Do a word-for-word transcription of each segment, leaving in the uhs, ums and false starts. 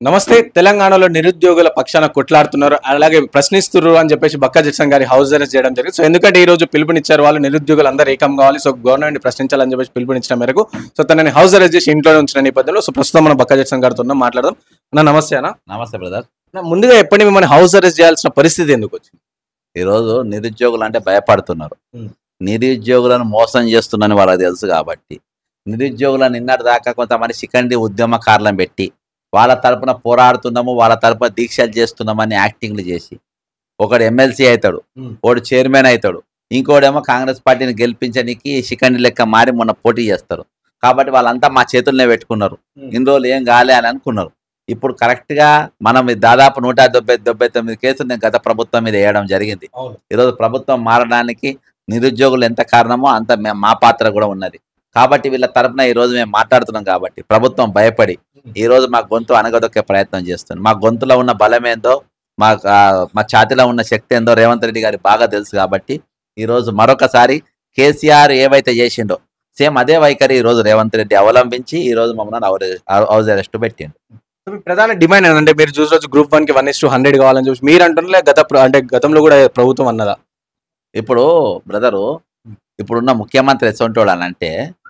నమస్తే. తెలంగాణలో నిరుద్యోగుల పక్షాన కొట్లాడుతున్నారు, అలాగే ప్రశ్నిస్తున్నారు అని చెప్పేసి బక్కా జట్సన్ గారి హౌస్ అరెస్ట్ చేయడం జరిగింది. సో ఎందుకంటే ఈ రోజు పిలుపునిచ్చారు, వాళ్ళు నిరుద్యోగులు అందరూ ఏకం కావాలి, సో గవర్నమెంట్ ప్రశ్నించాలని చెప్పేసి పిలుపునిచ్చిన మేరకు సో తనని హౌస్ అరెస్ట్ చేసి ఇంట్లో ఉంచిన నేపథ్యంలో సో ప్రస్తుతం మనం బక్కా జట్సన్ గారితో ఉన్నాం, మాట్లాడదాం. నా నమస్తే అన్న. నమస్తే బ్రదర్. ముందుగా ఎప్పటి మిమ్మల్ని హౌస్ అరెస్ట్ చేయాల్సిన పరిస్థితి ఎందుకు వచ్చింది? ఈరోజు నిరుద్యోగులు అంటే భయపడుతున్నారు. నిరుద్యోగులను మోసం చేస్తున్నారని వాళ్ళకి తెలుసు కాబట్టి నిరుద్యోగులను నిన్నటి దాకా కొంతమంది శిఖండి ఉద్యమకారులను పెట్టి వాళ్ళ తరపున పోరాడుతున్నాము, వాళ్ళ తరపున దీక్షలు చేస్తున్నామని యాక్టింగ్లు చేసి ఒకడు ఎమ్మెల్సీ అవుతాడు, ఒకడు చైర్మన్ అవుతాడు, ఇంకోడేమో కాంగ్రెస్ పార్టీని గెలిపించడానికి శిఖండి లెక్క మారి మొన్న పోటీ చేస్తారు. కాబట్టి వాళ్ళంతా మా చేతుల్నే పెట్టుకున్నారు. ఇన్ని రోజులు ఏం కాలే అని అనుకున్నారు. ఇప్పుడు కరెక్ట్గా మనం దాదాపు నూట డెబ్బై డెబ్బై తొమ్మిది కేసులు నేను గత ప్రభుత్వం మీద వేయడం జరిగింది. ఈరోజు ప్రభుత్వం మారడానికి నిరుద్యోగులు ఎంత కారణమో అంత మా పాత్ర కూడా ఉన్నది. కాబట్టి వీళ్ళ తరపున ఈ రోజు మేము మాట్లాడుతున్నాం. కాబట్టి ప్రభుత్వం భయపడి ఈ రోజు మా గొంతు అనగదొక్కే ప్రయత్నం చేస్తుంది. మా గొంతులో ఉన్న బలం ఏందో, మా మా ఛాతిలో ఉన్న శక్తి ఏందో రేవంత్ రెడ్డి గారికి బాగా తెలుసు. కాబట్టి ఈ రోజు మరొకసారి కేసీఆర్ ఏవైతే చేసిండో సేమ్ అదే వైఖరి ఈ రోజు రేవంత్ రెడ్డి అవలంబించి ఈ రోజు మమ్మల్ని హౌస్ అరెస్ట్ పెట్టిండు. ప్రధాన డిమాండ్ ఏంటంటే మీరు చూసి గ్రూప్ వన్ కి వన్ ఇస్ టూ హండ్రెడ్ కావాలని చెప్పి మీరు అంటున్నా, గత అంటే గతంలో కూడా ప్రభుత్వం అన్నదా? ఇప్పుడు బ్రదరు, ఇప్పుడున్న ముఖ్యమంత్రి ఎసొంటోడు అని అంటే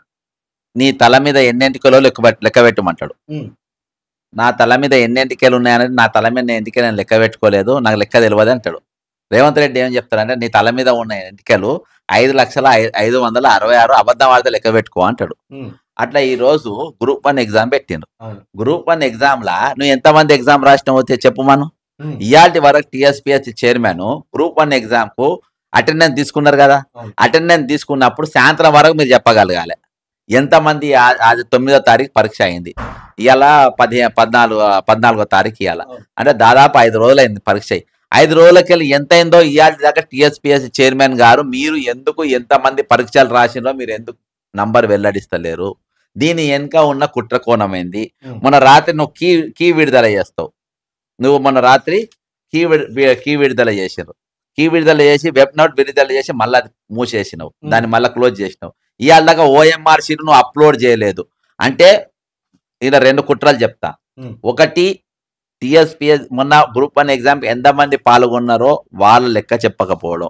నీ తల మీద ఎన్నెంటికలో లెక్క లెక్క పెట్టమంటాడు. నా తల మీద ఎన్నెంటికలు ఉన్నాయనేది నా తల మీద ఎంటికలు నేను లెక్క పెట్టుకోలేదు, నాకు లెక్క తెలియదు అంటాడు. రేవంత్ రెడ్డి ఏం చెప్తారంటే నీ తల మీద ఉన్న ఎంటికలు ఐదు లక్షల ఐదు వందల అరవై ఆరు అబద్ధం ఆడితే లెక్క పెట్టుకో అంటాడు. అట్లా ఈ రోజు గ్రూప్ వన్ ఎగ్జామ్ పెట్టిండు. గ్రూప్ వన్ ఎగ్జామ్ లా నువ్వు ఎంతమంది ఎగ్జామ్ రాసినావు చెప్పు. మనం ఇయాల్టి వరకు TSPSC chairman group one exam కు అటెండెన్స్ తీసుకున్నారు కదా. అటెండెన్స్ తీసుకున్నప్పుడు సాయంత్రం వరకు మీరు చెప్పగలగాలి ఎంతమంది అది తొమ్మిదో తారీఖు పరీక్ష అయింది. ఇవాళ పదిహే పద్నాలుగు పద్నాలుగో తారీఖు ఇవాళ అంటే దాదాపు ఐదు రోజులు అయింది పరీక్ష. ఐదు రోజులకి వెళ్ళి ఎంత అయిందో ఇవాళ దాకా టీఎస్పీఎస్ చైర్మన్ గారు మీరు ఎందుకు ఎంతమంది పరీక్షలు రాసిందో మీరు ఎందుకు నంబర్ వెల్లడిస్తలేరు? దీని వెనుక ఉన్న కుట్ర కోణమైంది. మొన్న రాత్రి నువ్వు కీ కీ విడుదల చేస్తావు. నువ్వు మొన్న రాత్రి కీ కీ విడుదల చేసారు. కీ విడుదల చేసి వెబ్ నోట్ విడుదల చేసి మళ్ళీ మూసేసినావు, దాన్ని మళ్ళీ క్లోజ్ చేసినావు. ఇవాళ దాకా ఓఎంఆర్ షీట్ నువ్వు అప్లోడ్ చేయలేదు. అంటే ఇలా రెండు కుట్రలు చెప్తా. ఒకటి, టీఎస్పీఎస్ మొన్న గ్రూప్ వన్ ఎగ్జామ్ ఎంతమంది పాల్గొన్నారో వాళ్ళ లెక్క చెప్పకపోవడం,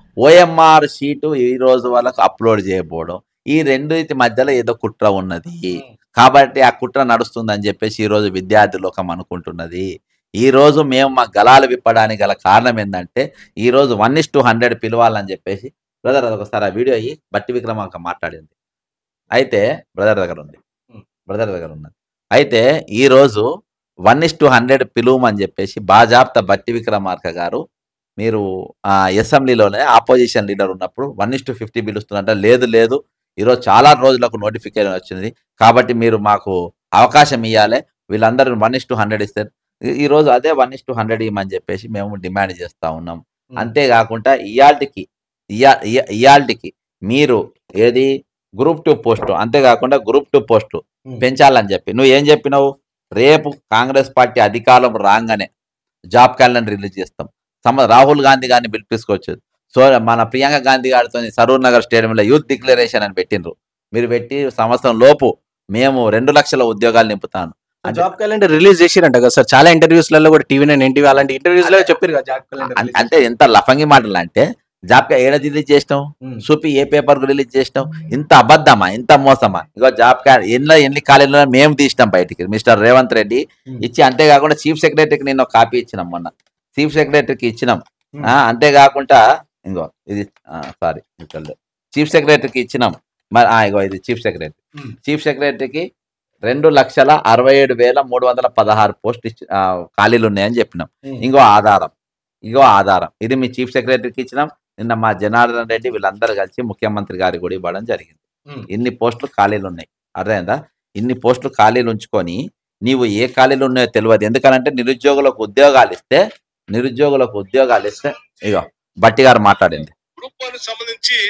ఓఎంఆర్ షీటు ఈ రోజు వాళ్ళకు అప్లోడ్ చేయకపోవడం, ఈ రెండింటి మధ్యలో ఏదో కుట్ర ఉన్నది. కాబట్టి ఆ కుట్ర నడుస్తుందని చెప్పేసి ఈరోజు విద్యార్థి లోకం అనుకుంటున్నది. ఈ రోజు మేము మా గలాలు విప్పడానికి గల కారణం ఏంటంటే ఈ రోజు వన్ ఇస్ టూ హండ్రెడ్ పిలవాలని చెప్పేసి బ్రదర్ ఒకసారి ఆ వీడియో అయ్యి బట్టి విక్రమార్క మాట్లాడింది. అయితే బ్రదర్ దగ్గర ఉంది బ్రదర్ దగ్గర ఉన్నది అయితే ఈ రోజు వన్ ఇస్ టూ హండ్రెడ్ పిలువమని చెప్పేసి బాజాప్తా బట్టి విక్రమార్క గారు మీరు అసెంబ్లీలోనే ఆపోజిషన్ లీడర్ ఉన్నప్పుడు వన్ ఇస్ టూ ఫిఫ్టీ పిలుస్తున్నట్ట. లేదు లేదు ఈరోజు చాలా రోజులకు నోటిఫికేషన్ వచ్చింది కాబట్టి మీరు మాకు అవకాశం ఇవ్వాలి, వీళ్ళందరూ వన్ ఇస్ టూ హండ్రెడ్ ఇస్తారు. ఈరోజు అదే వన్ ఇస్ టూ హండ్రెడ్ ఇవ్వమని చెప్పేసి మేము డిమాండ్ చేస్తూ ఉన్నాం. అంతేకాకుండా ఇయాల్టికి ఇయా ఇయాల్టికి మీరు ఏది గ్రూప్ టూ పోస్టు, అంతేకాకుండా గ్రూప్ టూ పోస్టు పెంచాలని చెప్పి నువ్వు ఏం చెప్పినావు? రేపు కాంగ్రెస్ పార్టీ అధికారం రాగానే జాబ్ క్యాలెండర్ రిలీజ్ చేస్తాం. సమ రాహుల్ గాంధీ గారిని పిలిపించుకోవచ్చు. సో మన ప్రియాంక గాంధీ గారితో సరూర్ నగర్ స్టేడియంలో యూత్ డిక్లరేషన్ అని పెట్టిండ్రు. మీరు పెట్టి సంవత్సరం లోపు మేము రెండు లక్షల ఉద్యోగాలు నింపుతాను. జాబ్ క్యాలెండర్ రిలీజ్ చేసిరంట కదా సార్, చాలా ఇంటర్వ్యూస్లలో కూడా టీవీ నైన్ ఎన్టీవీ అలాంటి ఇంటర్వ్యూస్ లో చెప్పారు కదా జాబ్ క్యాలెండర్. అంటే ఎంత లఫంగి మాటలు అంటే జాబ్ ఏడ రిలీజ్ చేసినావు చూపి, ఏ పేపర్ కు రిలీజ్ చేసినావు? ఇంత అబద్ధమా, ఇంత మోసమా? ఇగో జాబ్ క్యాలెండర్ ఎన్నో ఎన్ని కాలేజీలో మేము తీసినాం బయటికి మిస్టర్ రేవంత్ రెడ్డి ఇచ్చి. అంతేకాకుండా చీఫ్ సెక్రటరీకి నేను కాపీ ఇచ్చినాం, మొన్న చీఫ్ సెక్రటరీకి ఇచ్చినాం. అంతేకాకుండా ఇంకో ఇది సారీ చీఫ్ సెక్రటరీకి ఇచ్చినాం. మరి ఇగో ఇది చీఫ్ సెక్రటరీ చీఫ్ సెక్రటరీకి రెండు లక్షల అరవై ఏడు వేల మూడు వందల పదహారు పోస్ట్ ఇచ్చి ఖాళీలు ఉన్నాయని చెప్పినాం. ఇంకో ఆధారం ఇంకో ఆధారం ఇది మీ చీఫ్ సెక్రటరీకి ఇచ్చినాం. నిన్న మా జనార్దన్ రెడ్డి వీళ్ళందరూ కలిసి ముఖ్యమంత్రి గారికి కూడా ఇవ్వడం జరిగింది. ఇన్ని పోస్టులు ఖాళీలు ఉన్నాయి, అర్థమైందా? ఇన్ని పోస్టులు ఖాళీలు ఉంచుకొని నీవు ఏ ఖాళీలు ఉన్నాయో తెలియదు. ఎందుకనంటే నిరుద్యోగులకు ఉద్యోగాలు ఇస్తే నిరుద్యోగులకు ఉద్యోగాలు ఇస్తే ఇగో బట్టి గారు మాట్లాడింది. గ్రూప్ వన్ సంబంధించి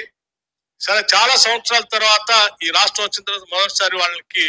సరే చాలా సంవత్సరాల తర్వాత ఈ రాష్ట్రం వచ్చిన తర్వాత మొదటిసారి వాళ్ళకి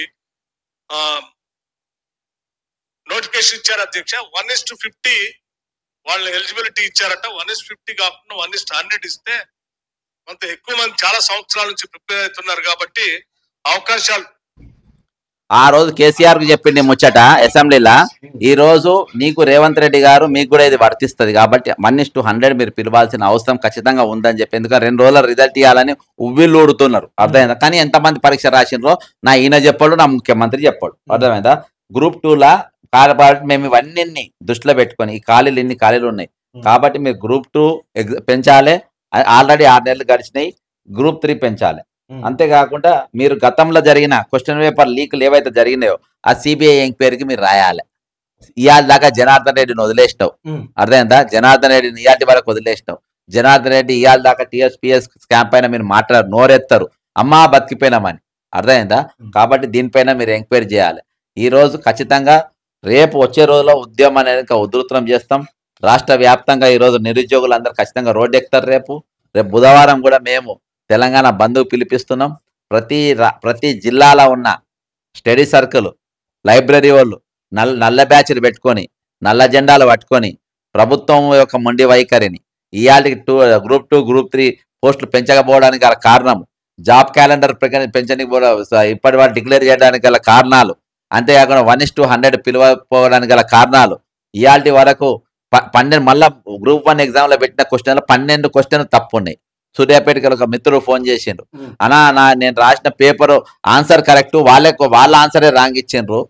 నోటిఫికేషన్ ఇచ్చారు అధ్యక్ష. వన్ ఇస్ టు ఫిఫ్టీ వాళ్ళ ఎలిజిబిలిటీ ఇచ్చారట. వన్ ఇస్ ఫిఫ్టీ కాకుండా వన్ ఇస్ హండ్రెడ్ ఇస్తే కొంత ఎక్కువ మంది చాలా సంవత్సరాల నుంచి ప్రిపేర్ అవుతున్నారు కాబట్టి అవకాశాలు ఆ రోజు కేసీఆర్ కు చెప్పింది ముచ్చట అసెంబ్లీలో, ఈ రోజు నీకు రేవంత్ రెడ్డి గారు మీకు కూడా ఇది వర్తిస్తుంది కాబట్టి వన్ ఇస్ టు హండ్రెడ్ మీరు పిలవాల్సిన అవసరం ఖచ్చితంగా ఉందని చెప్పి, ఎందుకంటే రెండు రోజుల రిజల్ట్ ఇవ్వాలని ఉవ్విళ్ళు ఊడుతున్నారు, అర్థమైందా? కానీ ఎంతమంది పరీక్ష రాసినరో నా ఈయన చెప్పాడు, నా ముఖ్యమంత్రి చెప్పాడు, అర్థమైందా? గ్రూప్ టూ లా కాబట్టి మేము ఇవన్నీ దృష్టిలో పెట్టుకొని ఈ ఖాళీలు ఎన్ని ఖాళీలు ఉన్నాయి కాబట్టి మీరు గ్రూప్ టూ పెంచాలి, ఆల్రెడీ ఆరు నెలలు గడిచినాయి, గ్రూప్ త్రీ పెంచాలి. అంతేకాకుండా మీరు గతంలో జరిగిన క్వశ్చన్ పేపర్ లీకులు ఏవైతే జరిగినాయో ఆ సిబిఐ ఎంక్వైరీకి మీరు రాయాలి. ఇవాళ దాకా జనార్దన్ రెడ్డిని వదిలేసినావు, అర్థమైందా? జనార్దన్ రెడ్డిని ఇవాళ వరకు వదిలేసినావు. జనార్దన్ రెడ్డి ఇవాళ దాకా టీఎస్పీఎస్ స్కామ్ పైన మీరు మాట్లాడారు, నోరెత్తారు, అమ్మా బతికిపోయినామని, అర్థమైందా? కాబట్టి దీనిపైన మీరు ఎంక్వైరీ చేయాలి. ఈ రోజు ఖచ్చితంగా రేపు వచ్చే రోజుల్లో ఉద్యమం అనేది ఇంకా ఉధృతం చేస్తాం. రాష్ట్ర వ్యాప్తంగా ఈ రోజు నిరుద్యోగులు అందరూ ఖచ్చితంగా రోడ్డు ఎక్కుతారు. రేపు రేపు బుధవారం కూడా మేము తెలంగాణ బంధువు పిలిపిస్తున్నాం. ప్రతి ప్రతి జిల్లాలో ఉన్న స్టడీ సర్కిల్, లైబ్రరీ వాళ్ళు నల్ల నల్ల బ్యాచ్లు పెట్టుకొని నల్ల జెండాలు పట్టుకొని ప్రభుత్వం యొక్క మొండి వైఖరిని ఇవాళకి two group two group three పోస్టులు పెంచకపోవడానికి గల కారణం, జాబ్ క్యాలెండర్ పెంచడానికి కూడా ఇప్పటి వరకు డిక్లేర్ చేయడానికి గల కారణాలు, అంతేకాకుండా వన్ ఇస్ టూ హండ్రెడ్ పిలవకపోవడానికి గల కారణాలు, ఇవాళ వరకు పన్నెండు మళ్ళా గ్రూప్ వన్ ఎగ్జామ్ లో పెట్టిన క్వశ్చన్లు పన్నెండు క్వశ్చన్లు తప్పు ఉన్నాయి. సూర్యాపేటకి ఒక మిత్రుడు ఫోన్ చేసిండ్రు, అన్నా నా నేను రాసిన పేపరు ఆన్సర్ కరెక్ట్, వాళ్ళే వాళ్ళ ఆన్సరే రాంగ్ ఇచ్చిండ్రు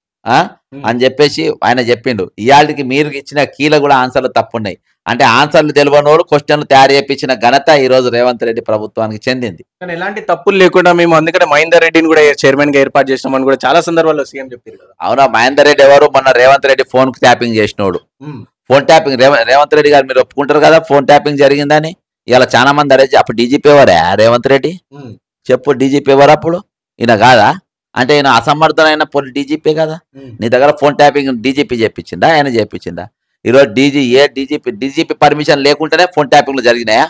అని చెప్పేసి ఆయన చెప్పిండు. ఇవాళకి మీరు ఇచ్చిన కీలో కూడా ఆన్సర్లు తప్పున్నాయి. అంటే ఆన్సర్లు తెలియని వాళ్ళు క్వశ్చన్లు తయారు చేయించిన ఘనత ఈ రోజు రేవంత్ రెడ్డి ప్రభుత్వానికి చెందింది. కానీ ఎలాంటి తప్పులు లేకుండా మేము అందుకనే మహేందర్ రెడ్డిని కూడా చైర్మన్ గా ఏర్పాటు చేసినామని కూడా చాలా సందర్భాల్లో సీఎం చెప్పారు కదా. అవునా? మహేందర్ రెడ్డి ఎవరు? మొన్న రేవంత్ రెడ్డి ఫోన్ కు ట్యాపింగ్ చేసినోడు. ఫోన్ ట్యాపింగ్ రేవంత్ రెడ్డి గారు మీరు ఒప్పుకుంటారు కదా ఫోన్ ట్యాపింగ్ జరిగిందని? ఇలా చాలా మంది అరే అప్పుడు డీజీపీ ఎవరా రేవంత్ రెడ్డి? చెప్పు, డీజీపీ ఎవరు అప్పుడు? ఈయన కాదా? అంటే ఈయన అసమర్థనైన పోలీ డీజీపీ కదా. నీ దగ్గర ఫోన్ ట్యాపింగ్ డీజీపీ చెప్పించిందా, ఆయన చెప్పించిందా? ఈరోజు డీజీ ఏ డీజీపీ డీజీపీ పర్మిషన్ లేకుండానే ఫోన్ ట్యాపింగ్లు జరిగినాయా?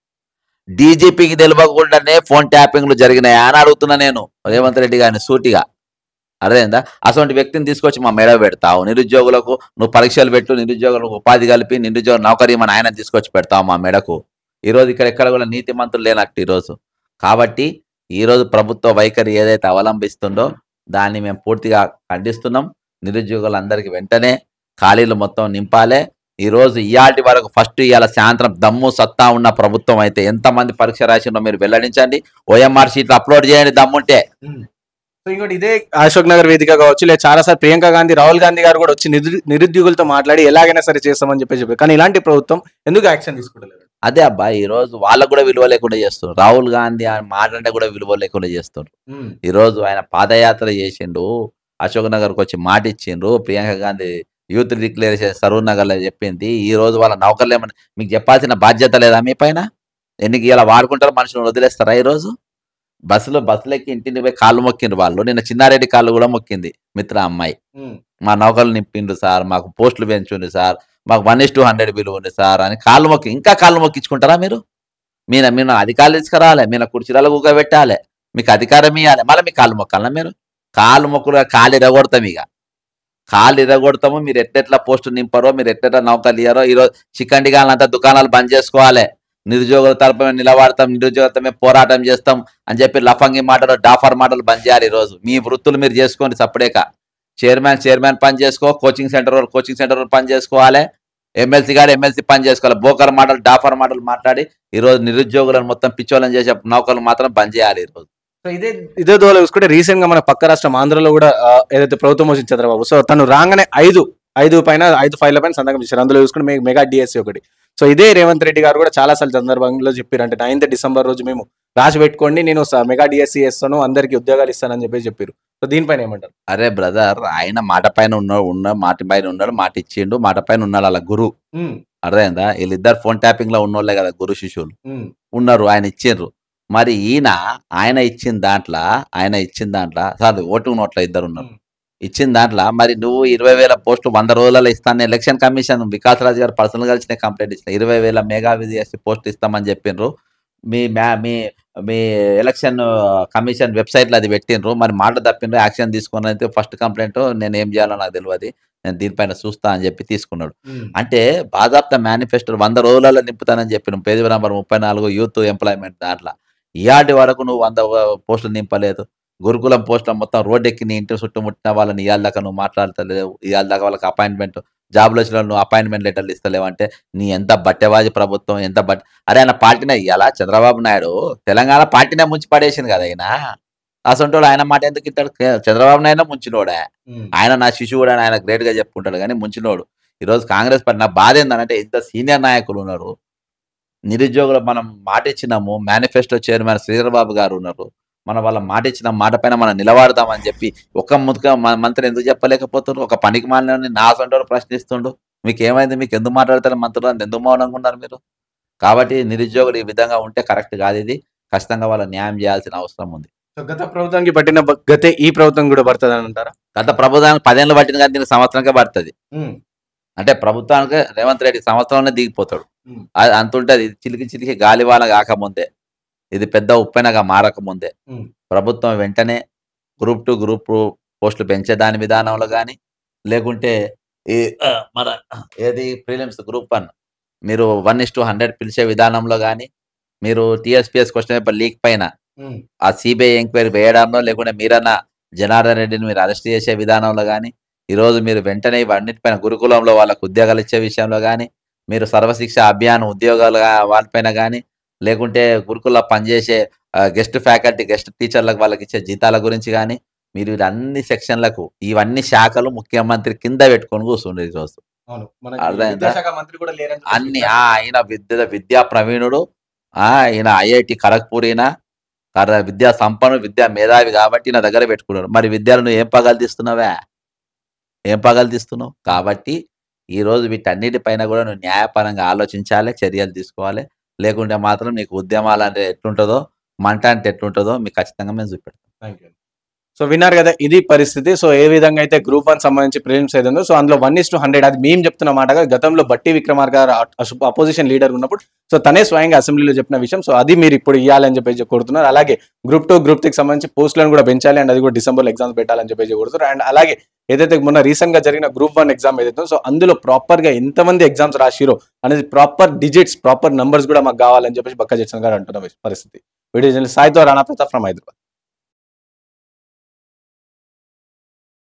డీజీపీకి తెలియకుండానే ఫోన్ ట్యాపింగ్లు జరిగినాయా అని అడుగుతున్నా నేను రేవంత్ రెడ్డి గారిని సూటిగా. అర్థమైందా? అటువంటి వ్యక్తిని తీసుకొచ్చి మా మెడ పెడతావు. నిరుద్యోగులకు నువ్వు పరీక్షలు పెట్టు, నిరుద్యోగులకు ఉపాధి కలిపి నిరుద్యోగ నౌకరీ మన ఆయన తీసుకొచ్చి పెడతావు మా మెడకు. ఈరోజు ఇక్కడ ఎక్కడ కూడా నీతి మంత్రులు లేనట్టు ఈరోజు. కాబట్టి ఈరోజు ప్రభుత్వ వైఖరి ఏదైతే అవలంబిస్తుందో దాన్ని మేము పూర్తిగా ఖండిస్తున్నాం. నిరుద్యోగులందరికీ వెంటనే ఖాళీలు మొత్తం నింపాలే. ఈరోజు ఇయాటి వరకు ఫస్ట్ ఇవాళ సాయంత్రం దమ్ము సత్తా ఉన్న ప్రభుత్వం అయితే ఎంతమంది పరీక్ష రాసిందో మీరు వెల్లడించండి. ఓఎంఆర్ షీట్లు అప్లోడ్ చేయండి దమ్ముంటే. సో ఇంకోటి ఇదే అశోక్ నగర్ వేదిక కావచ్చు, లేదా చాలా సార్ ప్రియాంక గాంధీ, రాహుల్ గాంధీ గారు కూడా వచ్చి నిరుద్యోగులతో మాట్లాడి ఎలాగైనా సరే చేస్తామని చెప్పి చెప్పారు. కానీ ఇలాంటి ప్రభుత్వం ఎందుకు యాక్షన్ తీసుకుంటలేదు? అదే అబ్బా, ఈ రోజు వాళ్ళకు కూడా విలువ లేకుండా చేస్తున్నారు. రాహుల్ గాంధీ ఆయన మాట్లాడే కూడా విలువ లేకుండా చేస్తున్నారు. ఈ రోజు ఆయన పాదయాత్ర చేసిండు, అశోక్ నగర్కి వచ్చి మాట ఇచ్చిండ్రు. ప్రియాంక గాంధీ యూత్ డిక్లేరేషన్ సరూర్ నగర్ లో చెప్పింది. ఈ రోజు వాళ్ళ నౌకర్లు ఏమన్నా మీకు చెప్పాల్సిన బాధ్యత లేదా మీ పైన? ఎన్నికి ఇలా వాడుకుంటారు, మనుషులను వదిలేస్తారా? ఈ రోజు బస్సులో బస్సులెక్కి ఇంటిని పోయి కాళ్ళు మొక్కిండ్రు వాళ్ళు. నిన్న చిన్నారెడ్డి కాళ్ళు కూడా మొక్కింది మిత్ర అమ్మాయి. మా నౌకర్లు నింపిండ్రు సార్, మాకు పోస్టులు పెంచుండ్రు సార్, మాకు one is two hundred bill ఉంది సార్ అని కాళ్ళు మొక్కి. ఇంకా కాళ్ళు మొక్కించుకుంటారా మీరు? మీన మీరు అధికారులు తీసుకురావాలి, మీన కుర్చీలలో కూగబెట్టాలి, మీకు అధికారం ఇవ్వాలి, మళ్ళీ మీ కాళ్ళు మొక్కాలన్నా మీరు? కాళ్ళు మొక్కులు కాళ్ళు ఇరగొడతాం, ఇక కాళ్ళు ఇరగొడతాము. మీరు ఎట్లెట్లా పోస్టులు నింపారో, మీరు ఎట్లెట్లా నౌకర్లు ఇయ్యారో. ఈరోజు చికండిగాలంతా దుకాణాలు బంద్ చేసుకోవాలి. నిరుద్యోగుల తరపున నిలబడతాం, నిరుద్యోగులతో మేము పోరాటం చేస్తాం అని చెప్పి లఫంగి మాటలు, డాఫర్ మాటలు బంద్ చేయాలి. ఈరోజు మీ వృత్తులు మీరు చేసుకోండి సపరేక. చైర్మన్ చైర్మన్ పని చేసుకో, కోచింగ్ సెంటర్ వాళ్ళు కోచింగ్ సెంటర్ వాళ్ళు పని చేసుకోవాలి, ఎమ్మెల్సీ గారు ఎమ్మెల్సీ పని చేసుకోవాలి. బోకర్ మాటలు, డాఫర్ మాటలు మాట్లాడి ఈరోజు నిరుద్యోగులను మొత్తం పిచ్చోళ్ళని చేసే నౌకర్లు మాత్రం బంద్ చేయాలి ఈరోజు. సో ఇదే ఇదే దోలో చూసుకుంటే రీసెంట్ గా మన పక్క రాష్ట్రం ఆంధ్రలో కూడా ఏదైతే ప్రభుత్వం వచ్చింది చంద్రబాబు, సో తను రాగానే ఐదు ఐదు పైన ఐదు ఫైవ్ల పైన సంతకం చేశారు. అందులో చూసుకుంటే మెగా డిఎస్సీ ఒకటి. సో ఇదే రేవంత్ రెడ్డి గారు కూడా చాలా సార్లు సందర్భంలో చెప్పారు, అంటే నైన్త్ డిసెంబర్ రోజు మేము రాసి పెట్టుకోండి, నేను మెగా డిఎస్సీ చేస్తాను, అందరికి ఉద్యోగాలు ఇస్తానని చెప్పి చెప్పారు. సో దీనిపైన ఏమంటారు? అరే బ్రదర్, ఆయన మాట పైన ఉన్నాడు ఉన్న మాట పైన ఉన్నాడు, మాట ఇచ్చిండు, మాట పైన ఉన్నాడు అలా గురువు. అర్థమైందా? వీళ్ళిద్దరు ఫోన్ ట్యాపింగ్ లో ఉన్నోళ్లే కదా గురు శిష్యులు ఉన్నారు, ఆయన ఇచ్చిండ్రు. మరి ఈయన ఆయన ఇచ్చిన దాంట్లో ఆయన ఇచ్చిన దాంట్లో సార్ ఓటు నోట్ల ఇద్దరు ఉన్నారు, ఇచ్చిన దాంట్లో మరి నువ్వు ఇరవై వేల పోస్టులు వంద రోజులలో ఇస్తాను. ఎలక్షన్ కమిషన్ వికాస్ రాజు గారు పర్సనల్ గా ఇచ్చిన కంప్లైంట్ ఇచ్చిన ఇరవై వేల మెగా విజిఎస్టీ పోస్టులు ఇస్తామని చెప్పిండ్రు. మీ మీ మీ ఎలక్షన్ కమిషన్ వెబ్సైట్ లో అది పెట్టిండ్రు. మరి మాట తప్పిండ్రు, యాక్షన్ తీసుకుని అయితే ఫస్ట్ కంప్లైంట్ నేను ఏం చేయాలో నాకు తెలియదు, నేను దీనిపైన చూస్తా అని చెప్పి తీసుకున్నాడు. అంటే బాజాప్త మేనిఫెస్టో వంద రోజులలో నింపుతానని చెప్పిన పేజ్ నెంబర్ ముప్పై నాలుగు యూత్ ఎంప్లాయ్మెంట్ దాంట్లో ఇయాటి వరకు నువ్వు వంద పోస్టులు నింపలేదు. గురుకులం పోస్టుల మొత్తం రోడ్ ఎక్కి నీ ఇంటి చుట్టుముట్టిన వాళ్ళని ఇవాళ దాకా నువ్వు మాట్లాడతలేవు, ఇవాళ దాకా వాళ్ళకి అపాయింట్మెంట్ జాబ్లో వచ్చిన వాళ్ళు నువ్వు అపాయింట్మెంట్ లెటర్లు ఇస్తలేవు అంటే నీ ఎంత బట్టెవాజి ప్రభుత్వం, ఎంత బట్ అరే ఆయన పార్టీనే ఇవ్వాలా? చంద్రబాబు నాయుడు తెలంగాణ పార్టీనే ముంచి పడేసింది కదా ఆయన. అసంటోడు ఆయన మాట ఎందుకు ఇస్తాడు? చంద్రబాబు నాయుడు ముంచినోడే, ఆయన నా శిశువుడు అని ఆయన గ్రేట్ గా చెప్పుకుంటాడు కానీ ముంచినోడు. ఈరోజు కాంగ్రెస్ పార్టీ నా బాధ ఏంటంటే ఇంత సీనియర్ నాయకులు ఉన్నారు, నిరుద్యోగులు మనం మాట ఇచ్చినాము, మేనిఫెస్టో చైర్మన్ శ్రీధర్ బాబు గారు ఉన్నారు, మనం వాళ్ళ మాట ఇచ్చిన మాట పైన మనం నిలబడదామని చెప్పి ఒక్క ముద్దుగా మంత్రి ఎందుకు చెప్పలేకపోతున్నారు? ఒక పనికి మాలని నా సొంటోడు ప్రశ్నిస్తుండు, మీకు ఏమైంది, మీకు ఎందుకు మాట్లాడతారు మంత్రులు అని ఎందుకు మౌనంగా ఉన్నారు మీరు? కాబట్టి నిరుద్యోగులు ఈ విధంగా ఉంటే కరెక్ట్ కాదు, ఇది ఖచ్చితంగా వాళ్ళ న్యాయం చేయాల్సిన అవసరం ఉంది. గత ప్రభుత్వానికి పట్టిన గతే ఈ ప్రభుత్వం కూడా పడుతుంది అని అంటారా? గత ప్రభుత్వానికి పదేళ్ళు పట్టింది కానీ దీనికి సంవత్సరంకే పడుతుంది. అంటే ప్రభుత్వానికి రేవంత్ రెడ్డి సంవత్సరంలోనే దిగిపోతాడు. అంత ఉంటుంది, చిలికి చిలికి గాలివాన కాకముందే, ఇది పెద్ద ఉప్పెనగా మారకముందే ప్రభుత్వం వెంటనే గ్రూప్ టూ గ్రూప్ టూ పోస్టులు పెంచే దాని విధానంలో కానీ, లేకుంటే ఈ మన ఏది ప్రిలిమ్స్ గ్రూప్ వన్ మీరు వన్ ఇస్ టు హండ్రెడ్ పిలిచే విధానంలో కానీ, మీరు టీఎస్పీఎస్ క్వశ్చన్ పేపర్ లీక్ పైన ఆ సిబిఐ ఎంక్వైరీ వేయడంలో, లేకుంటే మీరన్నా జనార్దన్ రెడ్డిని మీరు అరెస్ట్ చేసే విధానంలో కానీ, ఈరోజు మీరు వెంటనే ఇవన్నిటిపైన గురుకులంలో వాళ్ళకు ఉద్యోగాలు ఇచ్చే విషయంలో కానీ, మీరు సర్వశిక్ష అభియాన్ ఉద్యోగాలు వాటిపైన కానీ, లేకుంటే గురుకుల్లో పనిచేసే గెస్ట్ ఫ్యాకల్టీ గెస్ట్ టీచర్లకు వాళ్ళకి ఇచ్చే జీతాల గురించి కానీ, మీరు అన్ని సెక్షన్లకు ఇవన్నీ శాఖలు ముఖ్యమంత్రి కింద పెట్టుకొని కూర్చుండే ఈరోజు. అర్థమైందా? అన్ని ఆయన విద్య విద్యా ప్రవీణుడు, ఈయన ఐఐటి ఖరగ్పూర్, ఈయన విద్యా సంపన్నుడు, విద్యా మేధావి కాబట్టి నా దగ్గర పెట్టుకున్నాడు. మరి విద్యాలను ఏం పగలు తీస్తున్నావా, ఏం పగలు తీస్తున్నావు? కాబట్టి ఈరోజు వీటన్నిటిపైన కూడా నువ్వు న్యాయపరంగా ఆలోచించాలి, చర్యలు తీసుకోవాలి. లేకుంటే మాత్రం నీకు ఉద్యమాలు అంటే ఎట్లుంటుందో, మంట అంటే ఎట్లుంటుందో మీకు ఖచ్చితంగా మేము చూపెడతాం. Thank you. సో విన్నారు కదా, ఇది పరిస్థితి. సో ఏ విధంగా అయితే గ్రూప్ వన్ సంబంధించి ప్రిలిమ్స్ ఏదో సో అందులో వన్ ఇస్ టు హండ్రెడ్ అది మేము చెప్తున్న మాటగా గతంలో బట్టి విక్రమార్క గారు అపోజిషన్ లీడర్ ఉన్నప్పుడు సో తనే స్వయంగా అసెంబ్లీలో చెప్పిన విషయం. సో అది మీరు ఇప్పుడు ఇవ్వాలని చెప్పేసి కోరుతున్నారు. అలాగే గ్రూప్ టూ గ్రూప్ త్రీకి సంబంధించి పోస్టులను కూడా పెంచాలి అండ్ అది కూడా డిసెంబర్లో ఎగ్జామ్స్ పెట్టాలని చెప్పేసి కోరుతున్నారు. అండ్ అలాగే ఏదైతే మొన్న రీసెంట్ గా జరిగిన గ్రూప్ వన్ ఎగ్జామ్ ఏదైతే సో అందులో ప్రాపర్ గా ఎంతమంది ఎగ్జామ్స్ రాసిరో అనేది ప్రాపర్ డిజిట్స్ ప్రాపర్ నంబర్స్ కూడా మాకు కావాలని చెప్పేసి బక్క జడ్సన్ గారు అంటున్న పరిస్థితి. వీడియో జర్నలిస్ట్ సాయితో రాణా ప్రతాప్ ఫ్రమ్ హైదరాబాద్.